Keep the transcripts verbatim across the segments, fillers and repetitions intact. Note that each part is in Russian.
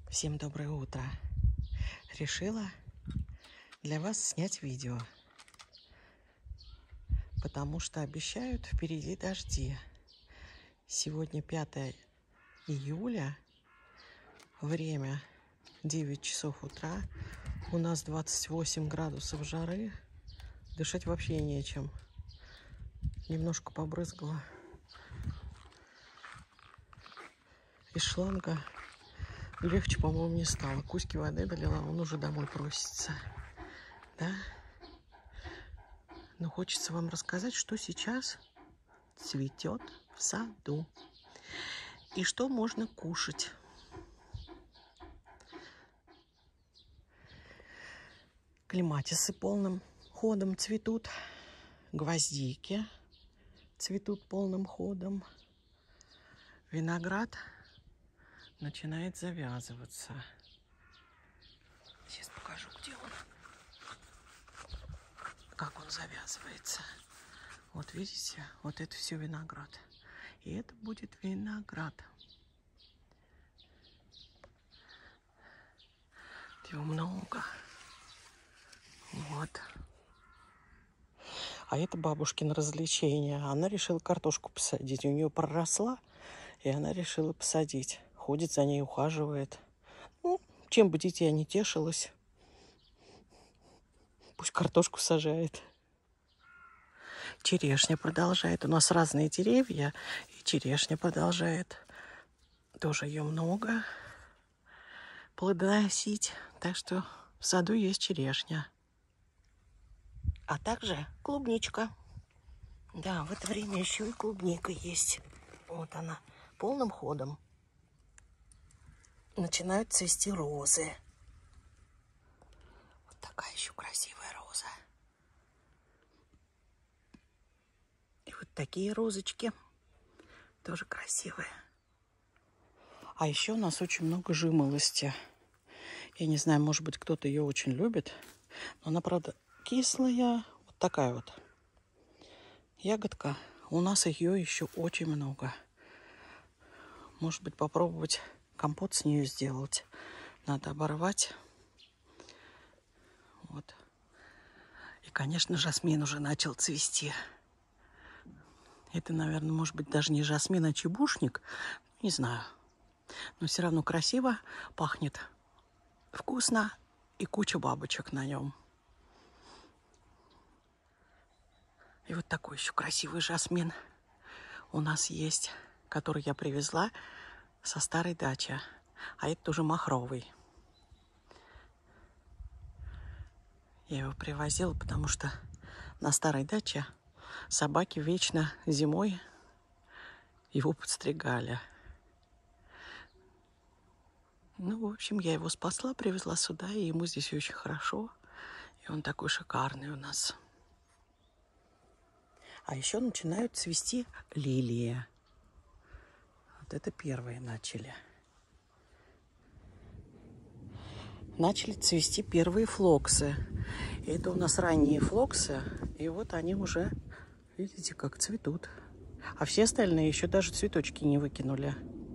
Всем доброе утро. Решила для вас снять видео, потому что обещают впереди дожди. Сегодня пятое июля, время девять часов утра. У нас двадцать восемь градусов жары. Дышать вообще нечем. Немножко побрызгала из шланга. Легче, по-моему, не стало. Кузьке воды долила, он уже домой просится. Да? Но хочется вам рассказать, что сейчас цветет в саду. И что можно кушать. Клематисы полным ходом цветут. Гвоздики цветут полным ходом. Виноград начинает завязываться. Сейчас покажу, где он. Как он завязывается. Вот видите, вот это все виноград. И это будет виноград. Его много. Вот. А это бабушкино развлечение. Она решила картошку посадить. У нее проросла, и она решила посадить. Ходит за ней, ухаживает. Ну, чем бы дитя не тешилось. Пусть картошку сажает. Черешня продолжает. У нас разные деревья, и черешня продолжает. Тоже ее много плодоносить. Так что в саду есть черешня. А также клубничка. Да, в это время еще и клубника есть. Вот она, полным ходом. Начинают цвести розы. Вот такая еще красивая роза. И вот такие розочки. Тоже красивые. А еще у нас очень много жимолости. Я не знаю, может быть, кто-то ее очень любит. Но она, правда, кислая. Вот такая вот ягодка. У нас ее еще очень много. Может быть, попробовать компот с нее сделать. Надо оборвать. Вот. И, конечно, жасмин уже начал цвести. Это, наверное, может быть, даже не жасмин, а чебушник. Не знаю. Но все равно красиво, пахнет вкусно и куча бабочек на нем. И вот такой еще красивый жасмин у нас есть, который я привезла со старой дачи. А это уже махровый. Я его привозила, потому что на старой даче собаки вечно зимой его подстригали. Ну, в общем, я его спасла, привезла сюда, и ему здесь очень хорошо. И он такой шикарный у нас. А еще начинают цвести лилии. Вот это первые начали. Начали цвести первые флоксы. И это у нас ранние флоксы. И вот они уже, видите, как цветут. А все остальные еще даже цветочки не выкинули.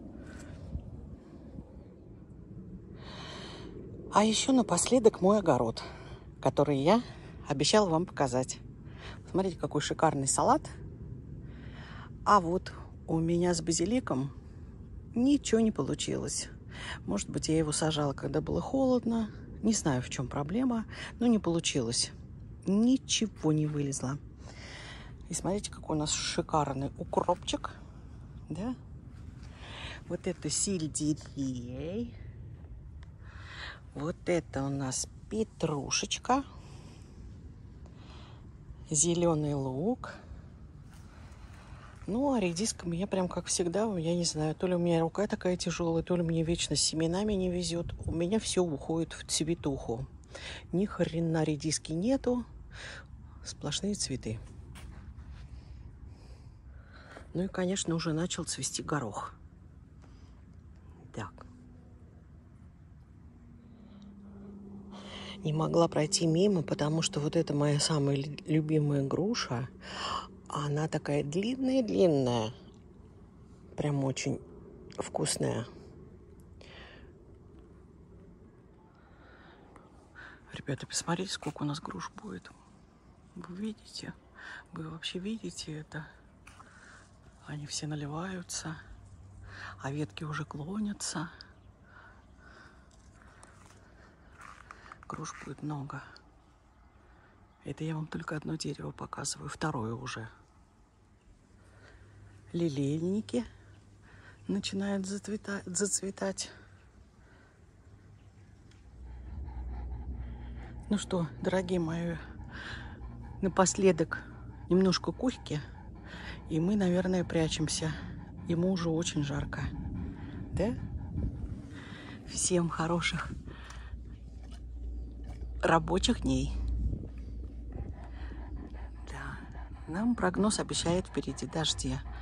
А еще напоследок мой огород, который я обещала вам показать. Смотрите, какой шикарный салат. А вот у меня с базиликом ничего не получилось. Может быть, я его сажала, когда было холодно. Не знаю, в чем проблема, но не получилось. Ничего не вылезло. И смотрите, какой у нас шикарный укропчик. Да? Вот это сельдерей. Вот это у нас петрушечка. Зеленый лук. Ну, а редиска меня прям как всегда, я не знаю, то ли у меня рука такая тяжелая, то ли мне вечно с семенами не везет. У меня все уходит в цветуху. Ни хрена редиски нету. Сплошные цветы. Ну и, конечно, уже начал цвести горох. Так. Не могла пройти мимо, потому что вот это моя самая любимая груша. Она такая длинная-длинная. Прям очень вкусная. Ребята, посмотрите, сколько у нас груш будет. Вы видите? Вы вообще видите это? Они все наливаются, а ветки уже клонятся. Груш будет много. Это я вам только одно дерево показываю, второе уже. Лилейники начинают зацветать. зацветать. Ну что, дорогие мои, напоследок немножко кухни, и мы, наверное, прячемся. Ему уже очень жарко. Да? Всем хороших рабочих дней. Да. Нам прогноз обещает впереди дожди.